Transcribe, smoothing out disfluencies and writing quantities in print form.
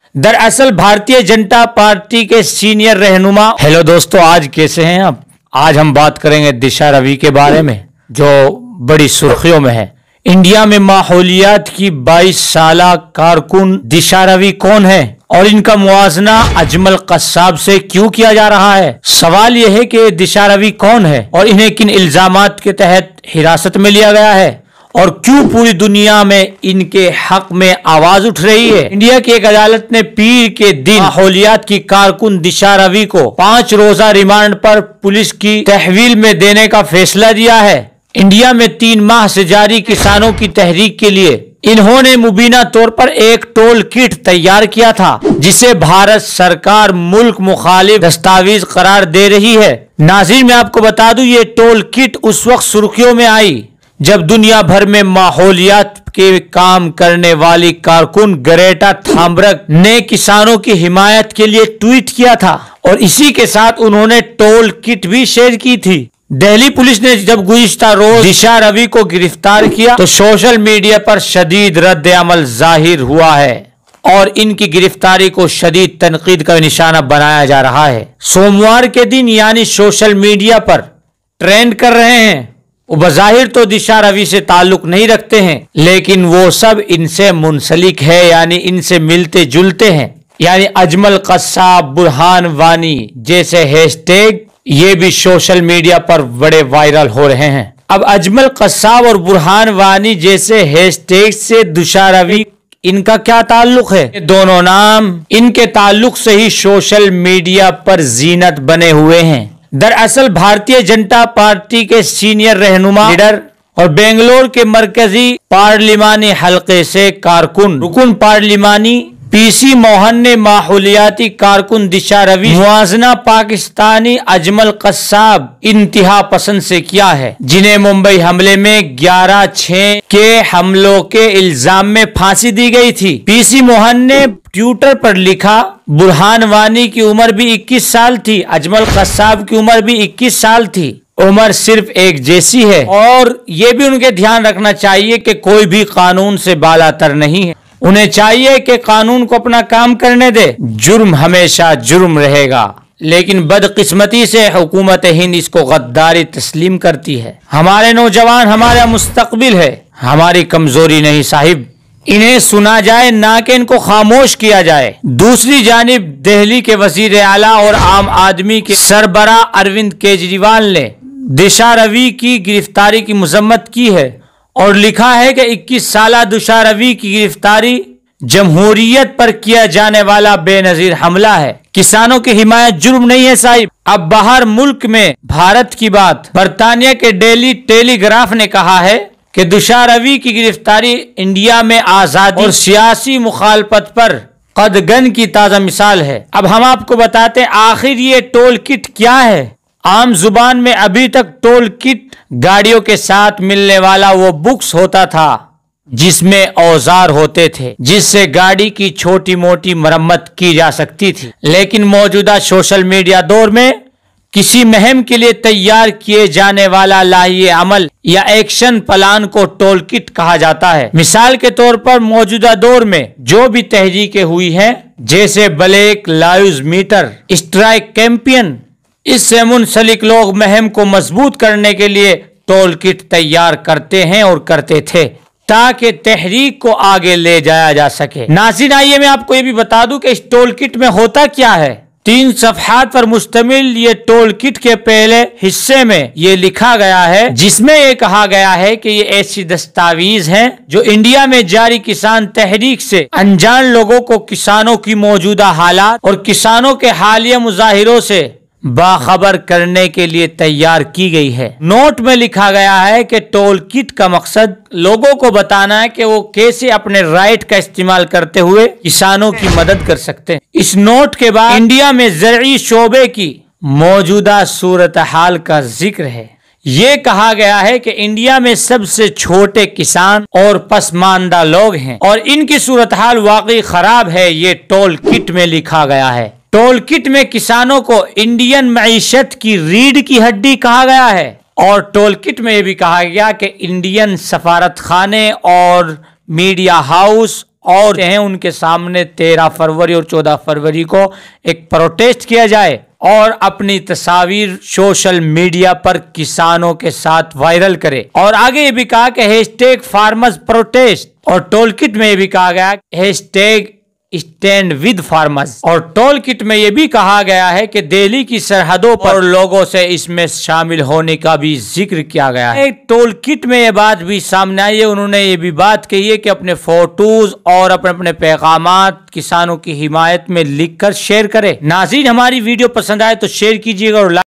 दरअसल भारतीय जनता पार्टी के सीनियर रहनुमा। हेलो दोस्तों, आज कैसे हैं आप? आज हम बात करेंगे दिशा रवि के बारे में जो बड़ी सुर्खियों में है। इंडिया में माहौलियात की 22 साला कारकुन दिशा रवि कौन है और इनका मुआजना अजमल कस्साब से क्यों किया जा रहा है? सवाल यह है कि दिशा रवि कौन है और इन्हें किन इल्जामात के तहत हिरासत में लिया गया है और क्यों पूरी दुनिया में इनके हक में आवाज उठ रही है। इंडिया की एक अदालत ने पीर के दिन माहौलियात की कारकुन दिशा रवि को 5 रोजा रिमांड पर पुलिस की तहवील में देने का फैसला दिया है। इंडिया में 3 माह से जारी किसानों की तहरीक के लिए इन्होंने मुबीना तौर पर एक टोल किट तैयार किया था, जिसे भारत सरकार मुल्क मुखालिफ दस्तावेज करार दे रही है। नाज़रीन, मैं आपको बता दूं, ये टोल किट उस वक्त सुर्खियों में आई जब दुनिया भर में माहौलियात के काम करने वाली कारकुन ग्रेटा थनबर्ग ने किसानों की हिमायत के लिए ट्वीट किया था और इसी के साथ उन्होंने टोल किट भी शेयर की थी। दिल्ली पुलिस ने जब गुज़िश्ता रोज दिशा रवि को गिरफ्तार किया तो सोशल मीडिया पर शदीद रद्द अमल जाहिर हुआ है और इनकी गिरफ्तारी को शदीद तनकीद का निशाना बनाया जा रहा है। सोमवार के दिन यानी सोशल मीडिया पर ट्रेंड कर रहे हैं। वो बज़ाहिर तो दिशा रवि से ताल्लुक नहीं रखते हैं, लेकिन वो सब इनसे मुंसलिक है, यानी इनसे मिलते जुलते हैं। यानी अजमल कस्साब, बुरहान वानी जैसे हैशटैग ये भी सोशल मीडिया पर बड़े वायरल हो रहे हैं। अब अजमल कस्साब और बुरहान वानी जैसे हैशटैग से दिशा रवि इनका क्या ताल्लुक है? ये दोनों नाम इनके ताल्लुक से ही सोशल मीडिया पर जीनत बने हुए हैं। दरअसल भारतीय जनता पार्टी के सीनियर रहनुमा लीडर और बेंगलोर के मरकजी पार्लिमानी हलके से रुकन पार्लिमानी पीसी मोहन ने माहौलियाती कारकुन दिशा रवि मुआजना पाकिस्तानी अजमल कस्साब इंतहा पसंद से किया है, जिन्हें मुंबई हमले में 11/6 के हमलों के इल्जाम में फांसी दी गई थी। पीसी मोहन ने ट्विटर पर लिखा, बुरहान वानी की उम्र भी 21 साल थी, अजमल कस्साब की उम्र भी 21 साल थी। उम्र सिर्फ एक जैसी है और ये भी उनके ध्यान रखना चाहिए कि कोई भी कानून से बालातर नहीं है। उन्हें चाहिए कि कानून को अपना काम करने दे। जुर्म हमेशा जुर्म रहेगा, लेकिन बदकिस्मती से हुकूमत हिंद इसको गद्दारी तस्लीम करती है। हमारे नौजवान हमारा मुस्तकबिल है, हमारी कमजोरी नहीं साहिब। इन्हें सुना जाए, ना कि इनको खामोश किया जाए। दूसरी जानिब दिल्ली के वजीर आला और आम आदमी के सरबराह अरविंद केजरीवाल ने दिशा रवि की गिरफ्तारी की मजम्मत की है और लिखा है कि 21 साला दिशा रवि की गिरफ्तारी जमहूरियत पर किया जाने वाला बेनजीर हमला है। किसानों की हिमायत जुर्म नहीं है साहिब। अब बाहर मुल्क में भारत की बात, बरतानिया के डेली टेलीग्राफ ने कहा है कि दिशा रवि की गिरफ्तारी इंडिया में आजादी और सियासी मुखालफत पर कदगन की ताजा मिसाल है। अब हम आपको बताते हैं आखिर ये टोल किट क्या है। आम जुबान में अभी तक टोल किट गाड़ियों के साथ मिलने वाला वो बुक्स होता था जिसमें औजार होते थे, जिससे गाड़ी की छोटी मोटी मरम्मत की जा सकती थी। लेकिन मौजूदा सोशल मीडिया दौर में किसी मुहिम के लिए तैयार किए जाने वाला लाहिए अमल या एक्शन प्लान को टोल किट कहा जाता है। मिसाल के तौर पर मौजूदा दौर में जो भी तहरीकें हुई हैं, जैसे black lives matter, strike campaign, इससे मुंसलिक लोग मुहिम को मजबूत करने के लिए टोल किट तैयार करते हैं और करते थे ताकि तहरीक को आगे ले जाया जा सके। नाज़रीन, आइए मैं आपको ये भी बता दूं कि इस टोल किट में होता क्या है। 3 सफ़हात पर मुश्तमिल ये टोल किट के पहले हिस्से में ये लिखा गया है, जिसमें ये कहा गया है कि ये ऐसी दस्तावेज हैं जो इंडिया में जारी किसान तहरीक से अनजान लोगों को किसानों की मौजूदा हालात और किसानों के हालिया मुजाहिरों से बाखबर करने के लिए तैयार की गई है। नोट में लिखा गया है कि टोल किट का मकसद लोगों को बताना है कि वो कैसे अपने राइट का इस्तेमाल करते हुए किसानों की मदद कर सकते हैं। इस नोट के बाद इंडिया में ज़रई शोबे की मौजूदा सूरत हाल का जिक्र है। ये कहा गया है कि इंडिया में सबसे छोटे किसान और पसमानदा लोग हैं और इनकी सूरत हाल वाकई खराब है। ये टोल किट में लिखा गया है। टोल किट में किसानों को इंडियन मईशत की रीढ़ की हड्डी कहा गया है और टोल किट में यह भी कहा गया कि इंडियन सफारत खाने और मीडिया हाउस और हैं उनके सामने 13 फरवरी और 14 फरवरी को एक प्रोटेस्ट किया जाए और अपनी तस्वीर सोशल मीडिया पर किसानों के साथ वायरल करे। और आगे ये भी कहा कि हैशटैग फार्मर्स प्रोटेस्ट, और टोल किट में ये भी कहा गया हैशटैग स्टैंड विद फार्मर्स। और टोल किट में यह भी कहा गया है कि दिल्ली की सरहदों पर लोगों से इसमें शामिल होने का भी जिक्र किया गया है। टोल किट में यह बात भी सामने आई है, उन्होंने ये भी बात कही है कि अपने फोटोज और अपने पैगामात किसानों की हिमायत में लिखकर शेयर करें। नाज़रीन, हमारी वीडियो पसंद आए तो शेयर कीजिएगा और